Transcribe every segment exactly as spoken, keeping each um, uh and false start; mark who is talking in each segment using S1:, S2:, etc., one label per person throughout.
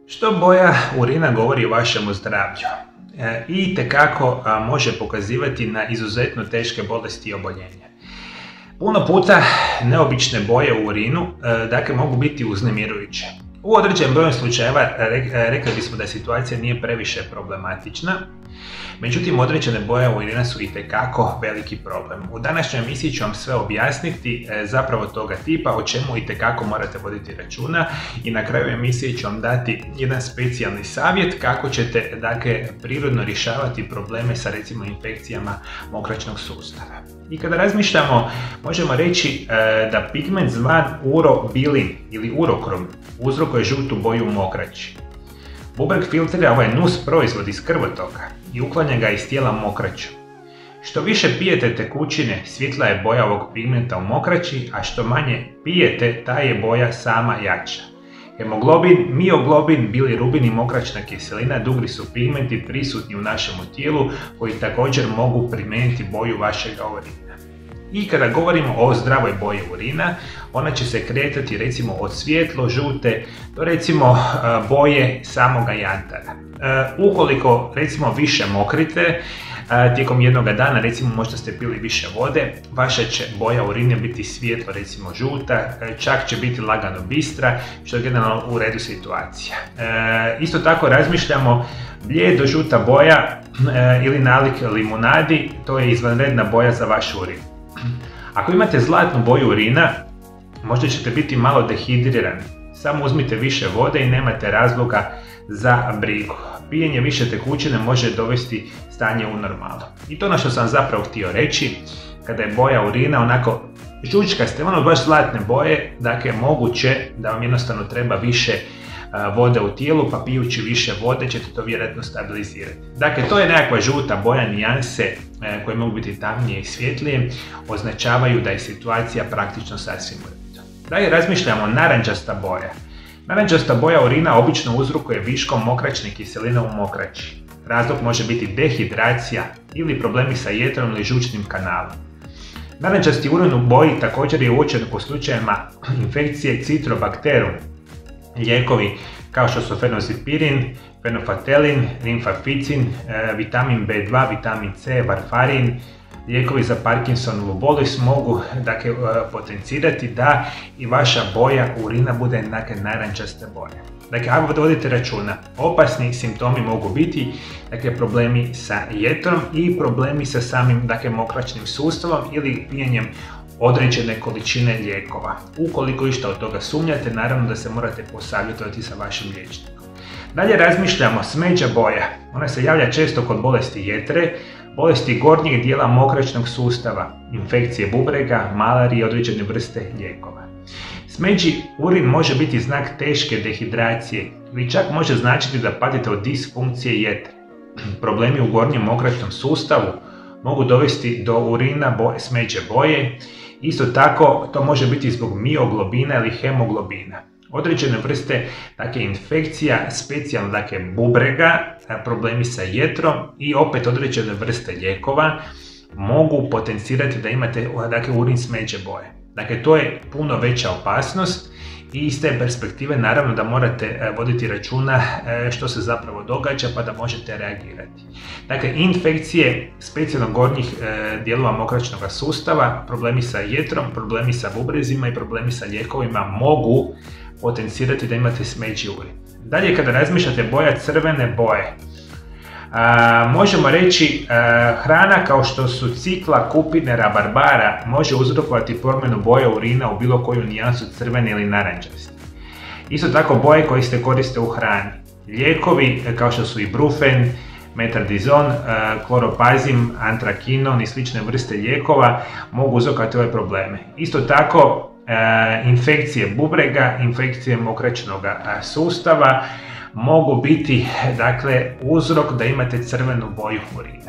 S1: Što boja urina govori o vašemu zdravlju e, i itekako a, može pokazivati na izuzetno teške bolesti i oboljenja. Puno puta neobične boje u urinu e, dakle, mogu biti uznemirujuće. U određenom broju slučajeva re, rekli bismo da situacija nije previše problematična, međutim određene boje urina su itekako veliki problem. U današnjoj emisiji ću vam sve objasniti e, zapravo toga tipa, o čemu itekako morate voditi računa, i na kraju emisije ću vam dati jedan specijalni savjet kako ćete dakle, prirodno rješavati probleme sa recimo infekcijama mokraćnog sustava. I kada razmišljamo, možemo reći e, da pigment zvan urobilin ili urokrom uzrokuje žutu boju u mokraći. Bubreg filtrira ovaj nus proizvod iz krvotoka i uklanja ga iz tijela mokraću. Što više pijete tekućine, svjetla je boja ovog pigmenta u mokraći, a što manje pijete, ta je boja sama jača. Hemoglobin, mioglobin, bilirubin i mokraćna kiselina drugi su pigmenti prisutni u našemu tijelu koji također mogu promijeniti boju vašeg urina. I kada govorimo o zdravoj boji urina, ona će se kretati recimo od svijetlo žute do recimo boje samoga jantara. Ukoliko recimo više mokrite tijekom jednog dana, recimo možda ste pili više vode, vaša će boja urina biti svijetlo recimo žuta, čak će biti lagano bistra, što je generalno u redu situacija. Isto tako razmišljamo, blijedo žuta boja ili nalik limunadi, to je izvanredna boja za vaš urin. Ako imate zlatnu boju urina, možda ćete biti malo dehidrirani. Samo uzmite više vode i nemate razloga za brigu. Pijenje više tekućine može dovesti stanje u normalu. I to ono što sam zapravo htio reći, kada je boja urina onako žučkaste, ono baš zlatne boje, dakle moguće da vam jednostavno treba više vode u tijelu, pa pijući više vode ćete to vjerojatno stabilizirati. Dakle, to je nekakva žuta boja, nijanse koje mogu biti tamnije i svjetlije, označavaju da je situacija praktično sasvim u redu. Dalje razmišljamo, narančasta boja. Narančasta boja urina obično uzrokuje viškom mokraćne kiseline u mokraći. Razlog može biti dehidracija ili problemi sa jetrom ili žučnim kanalom. Narančasti urin u boji također je uočen u slučajevima infekcije Citrobacterum. Lijekovi kao što su fenozipirin, fenofatelin, rimfaficin, vitamin be dva, vitamin ce, varfarin, lijekovi za Parkinsonovu bolest mogu dakle, potencirati da i vaša boja urina bude dakle, narančaste boje. Dakle, ako vodite računa, opasni simptomi mogu biti dakle, problemi sa jetrom i problemi sa samim dakle, mokraćnim sustavom ili pijenjem određene količine lijekova. Ukoliko išta od toga sumnjate, naravno da se morate posavjetovati sa vašim liječnikom. Dalje razmišljamo, smeđa boja. Ona se javlja često kod bolesti jetre, bolesti gornjeg dijela mokraćnog sustava, infekcije bubrega, malarije i određene vrste lijekova. Smeđi urin može biti znak teške dehidracije ili čak može značiti da patite od disfunkcije jetre. Problemi u gornjem mokraćnom sustavu mogu dovesti do urina boje, smeđe boje. Isto tako to može biti zbog mioglobina ili hemoglobina. Određene vrste dakle, infekcija, specijalno dakle, bubrega, problemi sa jetrom i opet određene vrste lijekova mogu potencirati da imate dakle, urin smeđe boje. Dakle, to je puno veća opasnost i iz te perspektive naravno da morate voditi računa što se zapravo događa pa da možete reagirati. Dakle, infekcije specijalno gornjih dijelova mokraćnog sustava, problemi sa jetrom, problemi sa bubrezima i problemi sa lijekovima mogu potencirati da imate smeđi urin. Dalje, kada razmišljate boja crvene boje, A, možemo reći a, hrana kao što su cikla, kupine, rabarbara može uzrokovati promjenu boje urina u bilo koju nijansu crvene ili narančaste. Isto tako boje koje se koriste u hrani. Lijekovi kao što su ibrufen, metardizon, kloropazim, antrakinon i slične vrste lijekova mogu uzrokovati ove probleme. Isto tako infekcije bubrega, infekcije mokraćnog sustava mogu biti dakle, uzrok da imate crvenu boju urina.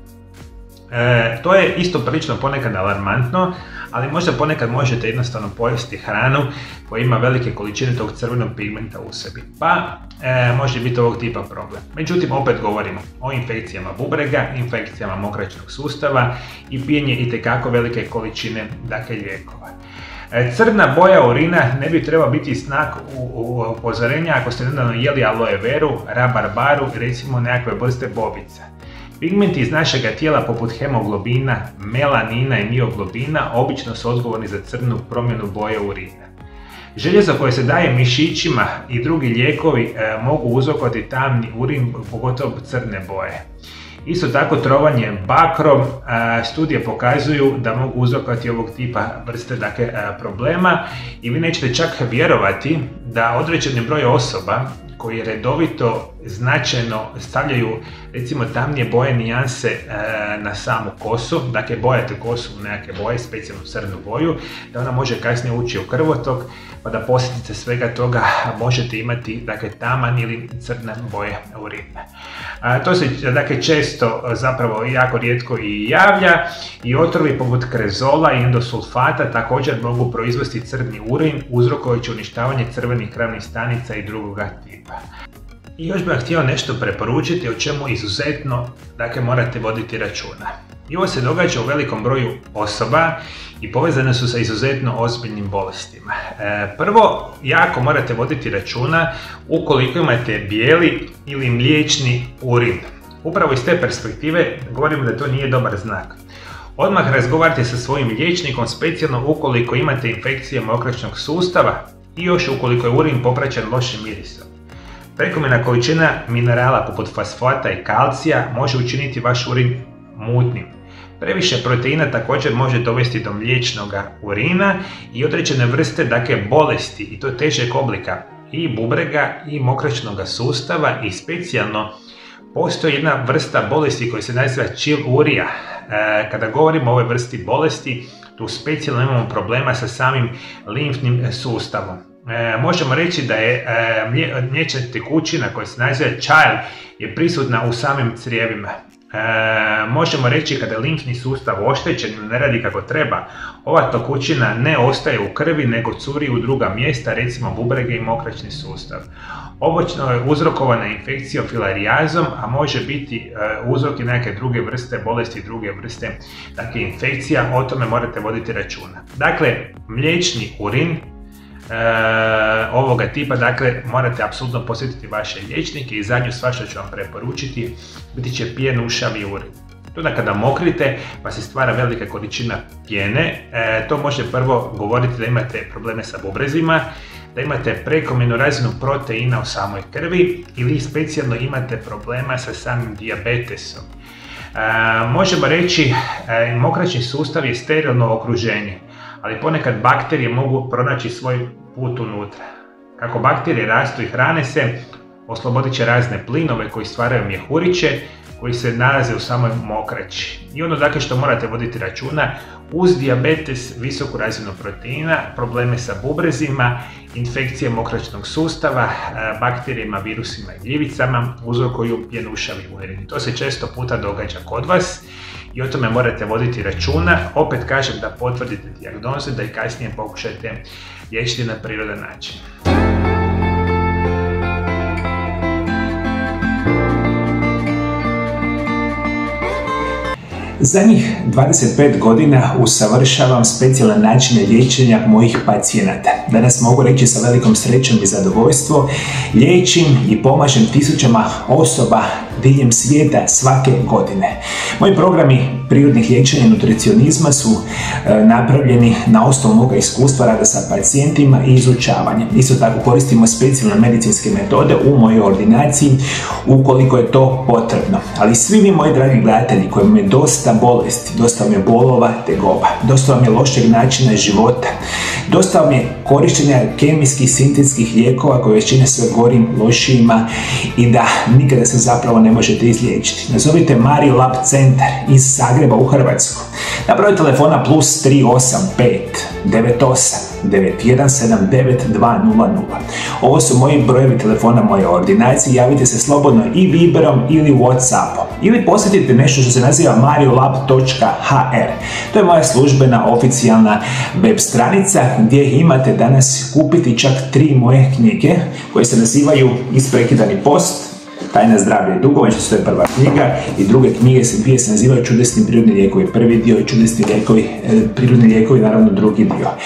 S1: E, to je isto prilično ponekad alarmantno, ali možda ponekad možete jednostavno pojesti hranu koja ima velike količine tog crvenog pigmenta u sebi, pa e, može biti ovog tipa problem. Međutim, opet govorimo o infekcijama bubrega, infekcijama mokraćnog sustava i pijenje itekako velike količine dakle, lijekova. Crna boja urina ne bi trebao biti znak upozorenja ako ste nedavno jeli aloe veru, rabarbaru i recimo nekakve vrste bobica. Pigmenti iz našega tijela poput hemoglobina, melanina i mioglobina obično su odgovorni za crnu promjenu boje urina. Željezo koje se daje mišićima i drugi lijekovi e, mogu uzrokovati tamni urin, pogotovo crne boje. Isto tako trovanje bakrom, e, studije pokazuju da mogu uzrokovati ovog tipa vrste dakle, e, problema i vi nećete čak vjerovati da određeni broj osoba koji redovito značajno stavljaju recimo tamnije boje nijanse e, na samu kosu, dakle bojate kosu u nekakve boje, specijalnu crnu boju, da ona može kasnije ući u krvotok, pa da posljedice svega toga možete imati dakle, taman ili crne boje urina. A, to se dakle, često, zapravo jako rijetko i javlja i otrovi poput krezola i endosulfata također mogu proizvesti crni urin uzrokujući uništavanje crvenih krvnih stanica i drugoga tipa. I još bih vam htio nešto preporučiti o čemu izuzetno dakle, morate voditi računa. I ovo se događa u velikom broju osoba i povezane su sa izuzetno ozbiljnim bolestima. E, prvo, jako morate voditi računa ukoliko imate bijeli ili mliječni urin. Upravo iz te perspektive govorim da to nije dobar znak. Odmah razgovarajte sa svojim liječnikom, specijalno ukoliko imate infekcije mokraćnog sustava i još ukoliko je urin popraćen lošim mirisom. Prekomjerna količina minerala poput fosfata i kalcija može učiniti vaš urin mutnim. Previše proteina također može dovesti do mliječnog urina i određene vrste dakle, bolesti i to težeg oblika i bubrega i mokraćnog sustava i specijalno postoji jedna vrsta bolesti koja se naziva čilurija. E, kada govorimo o ovoj vrsti bolesti, tu specijalno imamo problema sa samim limfnim sustavom. E, možemo reći da je e, mliječna tekućina koja se naziva čajl je prisutna u samim crijevima. E, možemo reći kada je limfni sustav oštećen ili ne radi kako treba, ova tekućina ne ostaje u krvi nego curi u druga mjesta, recimo bubrege i mokraćni sustav. Obično je uzrokovana infekcijom filarijazom, a može biti e, uzrok i neke druge vrste bolesti, druge vrste dakle, infekcija, o tome morate voditi računa. Dakle, mliječni urin E, ovoga tipa, dakle, morate apsolutno posjetiti vaše liječnike i zadnju stvar što ću vam preporučiti, biti će pjenušavi urin. To da kada mokrite pa se stvara velika količina pjene, e, to može prvo govoriti da imate probleme sa bubrezima, da imate prekomjernu razinu proteina u samoj krvi ili specijalno imate problema sa samim dijabetesom. E, možemo reći, e, mokraćni sustav je sterilno okruženje, ali ponekad bakterije mogu pronaći svoj put unutra. Kako bakterije rastu i hrane se, oslobodit će razne plinove koji stvaraju mjehuriće, koji se nalaze u samoj mokraći. I ono dakle što morate voditi računa, uz dijabetes, visoku razinu proteina, probleme sa bubrezima, infekcije mokraćnog sustava, bakterijama, virusima i gljivicama uzrokuju pjenušavi urin. To se često puta događa kod vas i o tome morate voditi računa. Opet kažem da potvrdite dijagnozu, da i kasnije pokušate liječiti na prirodan način. Zadnjih dvadeset pet godina usavršavam specijalne načine liječenja mojih pacijenata. Danas mogu reći sa velikom srećom i zadovoljstvom, liječim i pomažem tisućama osoba diljem svijeta svake godine. Moji programi prirodnih liječenja i nutricionizma su e, napravljeni na osnovu moga iskustva rada sa pacijentima i izučavanja. Isto tako koristimo specijalne medicinske metode u mojoj ordinaciji ukoliko je to potrebno. Ali svi vi moji dragi gledatelji koji imaju dosta bolesti, dosta vam je bolova, tegoba, dosta vam je lošeg načina života, dosta vam je korištenja kemijskih, sintetskih lijekova koje već čine sve gorim, lošijima i da nikada se zapravo ne možete izliječiti. Nazovite Mario Lab centar iz Zagreba u Hrvatsku. Na broj telefona plus tri osam pet devet osam devet jedan sedam devet dva nula nula. Ovo su moji brojevi telefona moje ordinacije. Javite se slobodno i Viberom ili Whatsappom. Ili posjetite nešto što se naziva mariolab točka h r. To je moja službena oficijalna web stranica gdje imate danas kupiti čak tri moje knjige koje se nazivaju Isprekidani post, Tajna zdravlja i dugovanja, što je prva knjiga, i druge knjige se dvije se nazivaju Čudesni prirodni lijekovi, prvi dio i Čudesni lijekovi, prirodni lijekovi, naravno drugi dio.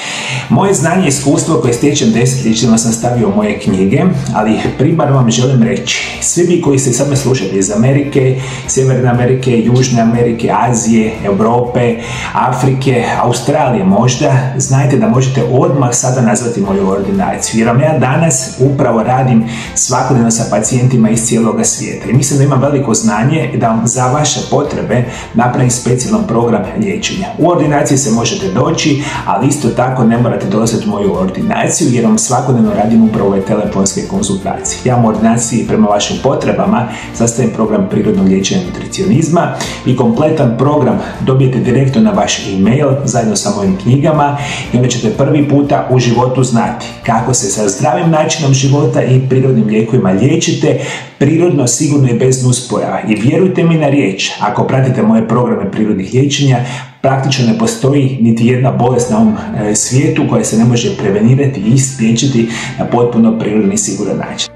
S2: Moje znanje i iskustvo koje stječem desetljećima sam stavio u moje knjige, ali primarno vam želim reći, svi vi koji ste sad me slušate iz Amerike, Sjeverne Amerike, Južne Amerike, Azije, Europe, Afrike, Australije možda, znajte da možete odmah sada nazvati moju ordinaciju, jer vam ja danas upravo radim svakodnevno sa pacijentima iz cijeloga svijeta i mislim da imam veliko znanje da vam za vaše potrebe napravim specijalan program liječenja. U ordinaciji se možete doći, ali isto tako ne morate dolaziti u moju ordinaciju jer vam svakodnevno radim upravo ove telefonske konzultacije. Ja u ordinaciji prema vašim potrebama sastavim program prirodnog liječenja nutricionizma i kompletan program dobijete direktno na vaš e-mail zajedno sa mojim knjigama i onda ćete prvi puta u životu znati kako se sa zdravim načinom života i prirodnim lijekovima liječite prirodno, sigurno i bez nuspojava. I vjerujte mi na riječ, ako pratite moje programe prirodnih liječenja, praktično ne postoji niti jedna bolest na ovom svijetu koja se ne može prevenirati i spriječiti na potpuno prirodni i siguran način.